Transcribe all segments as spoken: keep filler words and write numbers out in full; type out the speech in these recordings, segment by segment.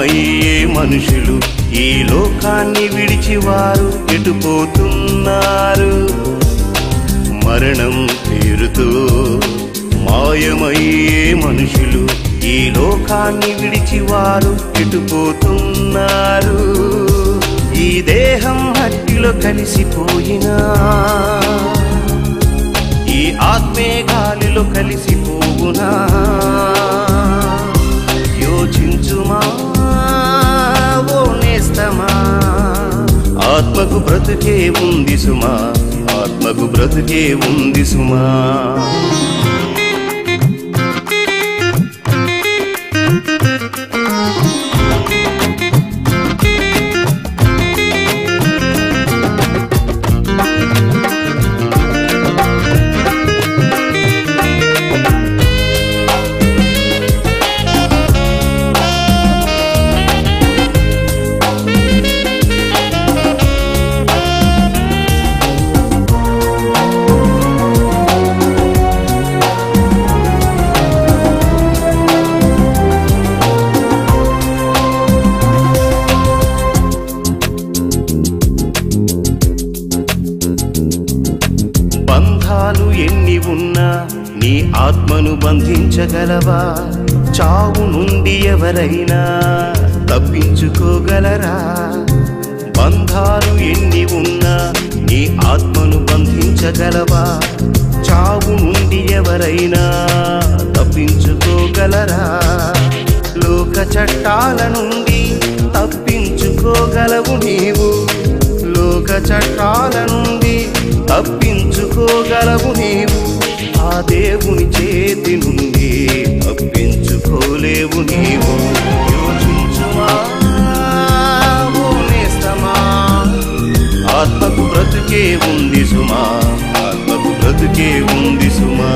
మాయమయ్యే మనుషులు ఈ లోకాన్ని విడిచి వారు ఎటుపోతున్నారు. మరణం పేరుతో మాయమయ్యే మనుషులు ఈ లోకాన్ని విడిచి వారు ఎటుపోతున్నారు. ఈ దేహం మట్టిలో కలిసిపోయినా ఈ ఆత్మే గాలిలో కలిసిపోవునా. యోచించుమా ఓ నేస్తమా, ఆత్మకు బ్రతుకే ఉంది సుమా, ఆత్మకు బ్రతుకే ఉంది సుమా. బంధాలు ఎన్ని ఉన్నా నీ ఆత్మను బంధించగలవా? చావు నుండి ఎవరైనా తప్పించుకోగలరా? బంధాలు ఎన్ని ఉన్నా నీ ఆత్మను బంధించగలవా? చావు నుండి ఎవరైనా తప్పించుకోగలరా? లోక చట్టాల నుండి తప్పించుకోగలవు నీవు, లోక చట్టాల నుండి తప్పించుకోగలవు నీవు. ఆ దేవుని చేతి నుండి తప్పించుకోలేవు నీవు. యోచించుమా ఓ నేస్తమా, ఆత్మకు బ్రతుకే ఉంది సుమా, ఆత్మకు బ్రతుకే ఉంది సుమా.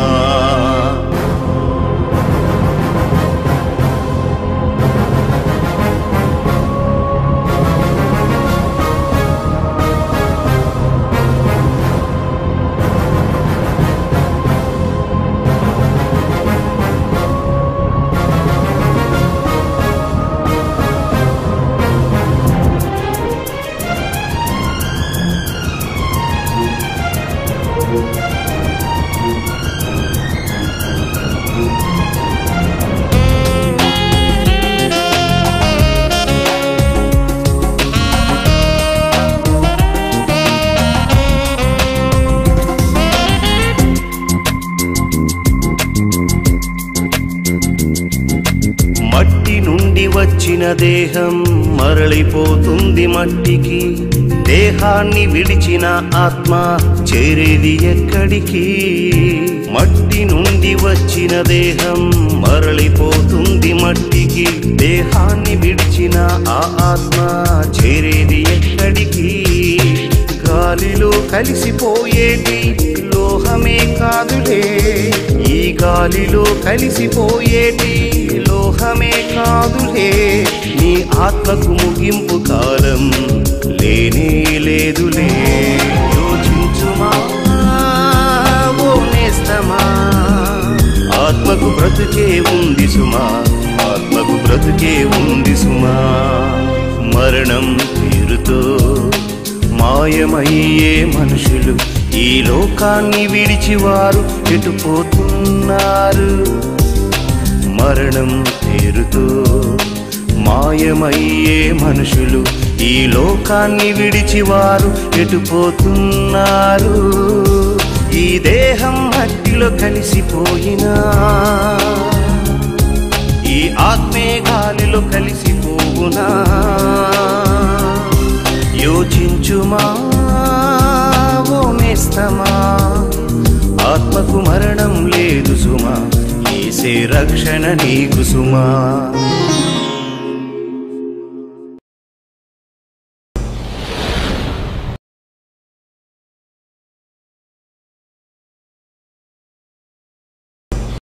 మట్టి నుండి వచ్చిన దేహం మరలిపోతుంది మట్టికి, దేహాన్ని విడిచిన ఆత్మ చేరేది ఎక్కడికి? మట్టి నుండి వచ్చిన దేహం మరలిపోతుంది మట్టికి, దేహాన్ని విడిచిన ఆ ఆత్మ చేరేది ఎక్కడికి? గాలిలో కలిసిపోయేది లోహమే కాదులే, ఈ గాలిలో కలిసిపోయేది లోహమే కాదులే. నీ ఆత్మకు ముగింపు కాలం లేనే లేదులే. యోచించుమా ఓ నేస్తమా, ఆత్మకు బ్రతుకే ఉంది సుమా, ఆత్మకు బ్రతుకే ఉంది సుమా. మరణం పేరుతో మాయమయ్యే మనుషులు ఈ లోకాన్ని విడిచి వారు ఎటుపోతున్నారు. మరణం పేరుతో మాయమయ్యే మనుషులు ఈ లోకాన్ని విడిచి వారు ఎటుపోతున్నారు. ఈ దేహం మట్టిలో కలిసిపోయినా ఈ ఆత్మే గాలిలో కలిసిపోవునా. యోచించుమా ఓ నేస్తమా, ఆత్మకు మరణం లేదు సుమా, యేసే రక్షణ నీకు సుమా.